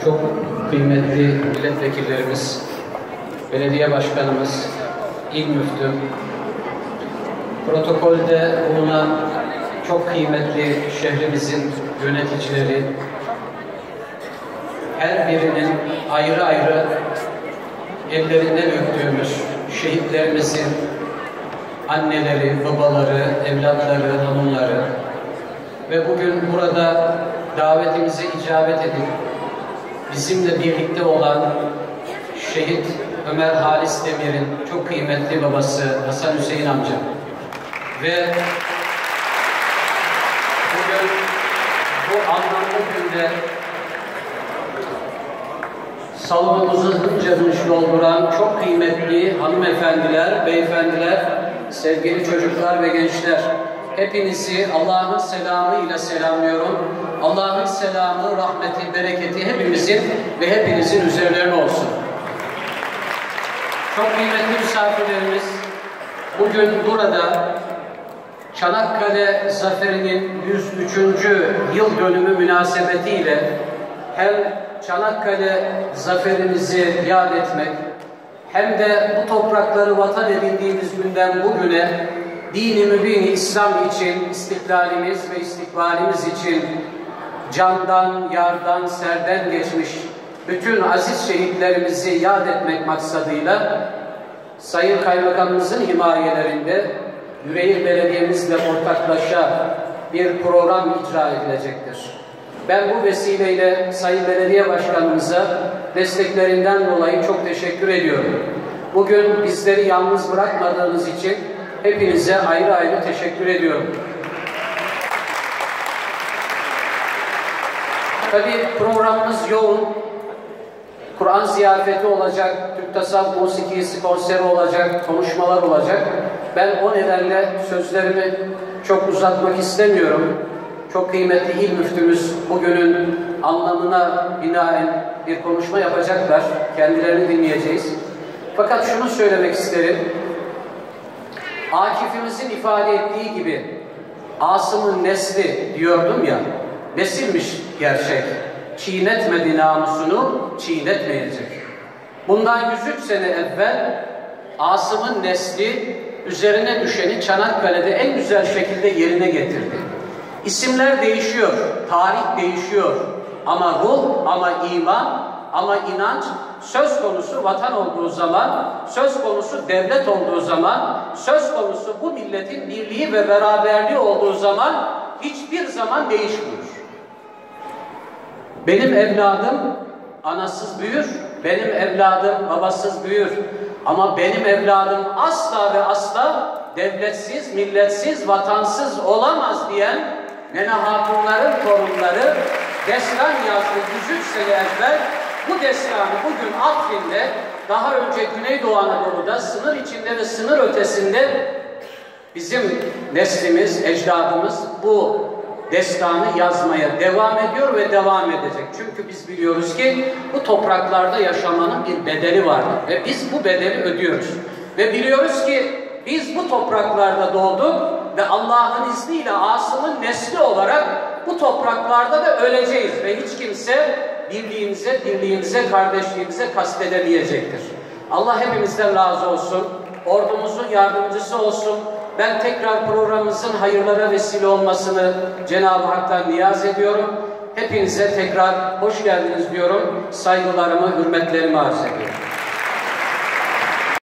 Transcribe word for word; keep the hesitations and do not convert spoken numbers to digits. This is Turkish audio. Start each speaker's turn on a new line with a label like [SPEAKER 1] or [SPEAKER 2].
[SPEAKER 1] çok kıymetli milletvekillerimiz, belediye başkanımız, il müftü, protokolde bulunan çok kıymetli şehrimizin yöneticileri, her birinin ayrı ayrı ellerinden öptüğümüz şehitlerimizin anneleri, babaları, evlatları, hanımları ve bugün burada davetimize icabet edip bizimle birlikte olan şehit Ömer Halis Demir'in çok kıymetli babası Hasan Hüseyin amca ve bugün bu anlamlı günde salonumuzu hınca hınç dolduran çok kıymetli hanımefendiler, beyefendiler, sevgili çocuklar ve gençler, hepinizi Allah'ın selamıyla selamlıyorum. Allah'ın selamı, rahmeti, bereketi hepimizin ve hepinizin üzerlerine olsun. Çok kıymetli misafirlerimiz, bugün burada Çanakkale Zaferi'nin yüz üçüncü yıl dönümü münasebetiyle hem Çanakkale zaferimizi yad etmek hem de bu toprakları vatan edindiğimiz günden bugüne dini mübin İslam için, istiklalimiz ve istikbalimiz için candan, yardan, serden geçmiş bütün aziz şehitlerimizi yad etmek maksadıyla Sayın Kaymakamımızın himayelerinde Yüreğir Belediye'mizle ortaklaşa bir program icra edilecektir. Ben bu vesileyle Sayın Belediye Başkanımıza desteklerinden dolayı çok teşekkür ediyorum. Bugün bizleri yalnız bırakmadığınız için hepinize ayrı ayrı teşekkür ediyorum. Tabii programımız yoğun. Kur'an ziyafeti olacak, Türk Tasavvuf Musikisi konseri olacak, konuşmalar olacak. Ben o nedenle sözlerimi çok uzatmak istemiyorum. Çok kıymetli il müftümüz bugünün anlamına binaen bir konuşma yapacaklar. Kendilerini dinleyeceğiz. Fakat şunu söylemek isterim. Akif'imizin ifade ettiği gibi Asım'ın nesli diyordum ya, nesilmiş gerçek. Çiğnetmedi namusunu, çiğnetmeyecek. Bundan yüz üç sene evvel Asım'ın nesli üzerine düşeni Çanakkale'de en güzel şekilde yerine getirdi. İsimler değişiyor, tarih değişiyor ama ruh, ama iman, ama inanç söz konusu vatan olduğu zaman, söz konusu devlet olduğu zaman, söz konusu bu milletin birliği ve beraberliği olduğu zaman hiçbir zaman değişmiyor. Benim evladım anasız büyür, benim evladım babasız büyür. Ama benim evladım asla ve asla devletsiz, milletsiz, vatansız olamaz diyen Nene Hatunların torunları destan yazdı yüz üç sene evvel. Bu destanı bugün Afrin'de, daha önce Güneydoğu Anadolu'da, sınır içinde ve sınır ötesinde bizim neslimiz, ecdadımız bu destanı yazmaya devam ediyor ve devam edecek. Çünkü biz biliyoruz ki bu topraklarda yaşamanın bir bedeli vardır ve biz bu bedeli ödüyoruz. Ve biliyoruz ki biz bu topraklarda doğduk ve Allah'ın izniyle Asım'ın nesli olarak bu topraklarda da öleceğiz ve hiç kimse birliğimize, dirliğimize, kardeşliğimize kastedemeyecektir. Allah hepimizden razı olsun, ordumuzun yardımcısı olsun. Ben tekrar programımızın hayırlara vesile olmasını Cenab-ı Hak'tan niyaz ediyorum. Hepinize tekrar hoş geldiniz diyorum. Saygılarımı, hürmetlerimi arz ediyorum.